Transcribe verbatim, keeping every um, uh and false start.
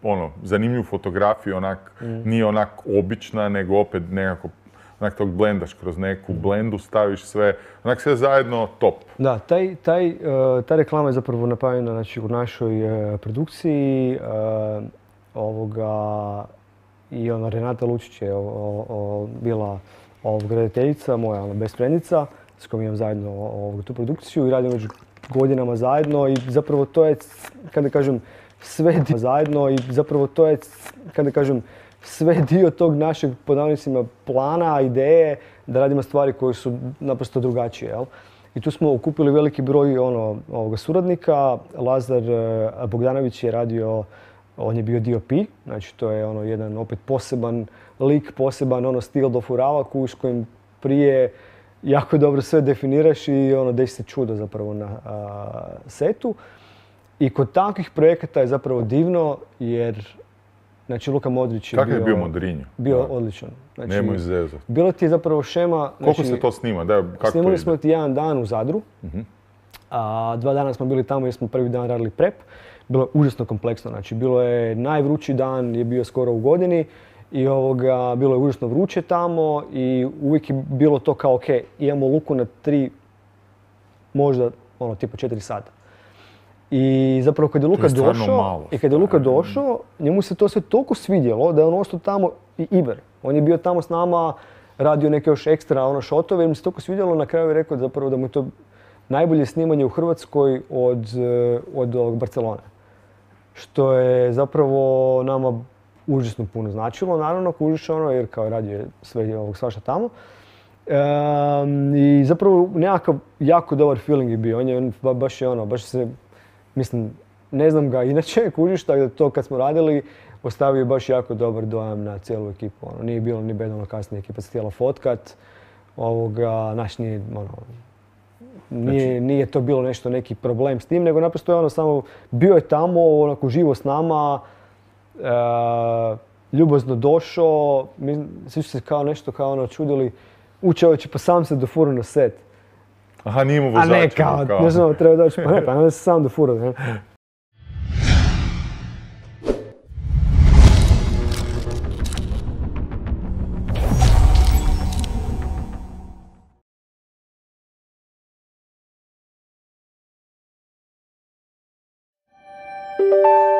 ono, zanimljivu fotografiju, onak, mm. nije onak obična, nego opet nekako, onak tog blendaš kroz neku blendu, staviš sve, onak sve zajedno top. Da, taj, taj, uh, ta reklama je zapravo napravljena znači, u našoj uh, produkciji uh, ovoga i ona Renata Lučić je o, o, bila ovog redateljica, moja ona, best friendica, s kojom imam zajedno ovog, tu produkciju i radimo već godinama zajedno i zapravo to je, kada kažem, sve dio zajedno i zapravo to je, kada kažem, sve dio tog našeg, pod navodnicima, plana, ideje da radimo stvari koje su naprosto drugačije, jel? I tu smo okupili veliki broj ono, ovoga suradnika. Lazar Bogdanović je radio, on je bio D O P, znači to je ono jedan opet poseban lik, poseban ono stil dofurava s kojim prije jako dobro sve definiraš i ono desi se čudo zapravo na a, setu. I kod takvih projekata je zapravo divno jer znači Luka Modrić je Kakav bio... je bio Modrinjo? Bio da. Odličan. Znači, nemoj zezati. Bilo ti je zapravo šema... Koliko znači, se to snima? Da, kako snimali to smo ti jedan dan u Zadru. Uh-huh. A, dva dana smo bili tamo jer smo prvi dan radili prep. Bilo je užasno kompleksno. Znači, bilo je najvrući dan, je bio skoro u godini. I ovoga, bilo je užasno vruće tamo i uvijek je bilo to kao ok, imamo Luku na tri, možda ono tipa četiri sata. I zapravo kad je Luka došao, malo, i kad je Luka došao, njemu se to sve toliko svidjelo da je on ostao tamo i Iber. On je bio tamo s nama, radio neke još ekstra ono šotove, jer mu se toliko svidjelo, na kraju je rekao zapravo da mu je to najbolje snimanje u Hrvatskoj od, od, od Barcelone. Što je zapravo nama užasno puno značilo, naravno, kužiš ono, jer kao radio je sve ovog svašta tamo. Um, I zapravo nekakav jako dobar feeling je bio. On je on, ba, baš je ono, baš se, mislim, ne znam ga inače, kužiš, tako da to kad smo radili, ostavio baš jako dobar dojam na cijelu ekipu. Ono, nije bilo ni bedano kasnije, ekipa se htjela fotkat, ovoga, naš nije, ono, nije, znači, nije to bilo nešto, neki problem s tim, nego naprosto je ono samo, bio je tamo, onako živo s nama, Uh, ljubazno došao, svi su se kao nešto kao ono čudili, u čovječe pa sam se dofurao na set. Aha, nije mu vozač. A ne kao, kao. Ne znam, treba doći, pa ne, pa ne se sam dofurao. Ne? Thank you.